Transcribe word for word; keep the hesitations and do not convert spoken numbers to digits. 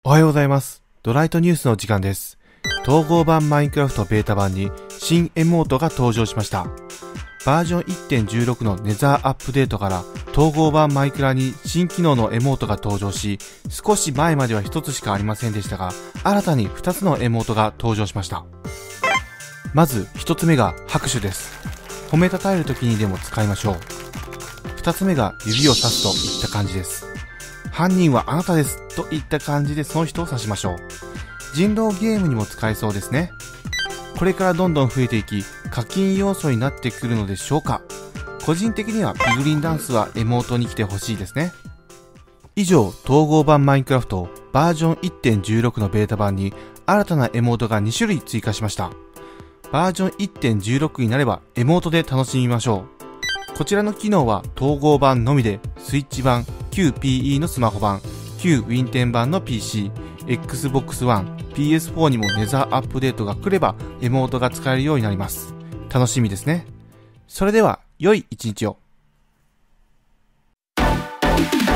おはようございます。ドライトニュースの時間です。統合版マインクラフトベータ版に新エモートが登場しました。バージョン いってんじゅうろく のネザーアップデートから統合版マイクラに新機能のエモートが登場し、少し前まではひとつしかありませんでしたが、新たにふたつのエモートが登場しました。まずひとつめが拍手です。褒めたたえる時にでも使いましょう。ふたつめが指をさすといった感じです。犯人はあなたですといった感じでその人を指しましょう。人狼ゲームにも使えそうですね。これからどんどん増えていき、課金要素になってくるのでしょうか。個人的にはピグリンダンスはエモートに来てほしいですね。以上、統合版マインクラフトバージョン いってんじゅうろく のベータ版に新たなエモートがにしゅるい追加しました。バージョン いってんじゅうろく になればエモートで楽しみましょう。こちらの機能は統合版のみで、スイッチ版、旧 ピーイー のスマホ版、旧 ウィンテン版の ピーシー、Xbox One、ピーエスフォー にもネザーアップデートが来ればエモートが使えるようになります。楽しみですね。それでは、良い一日を。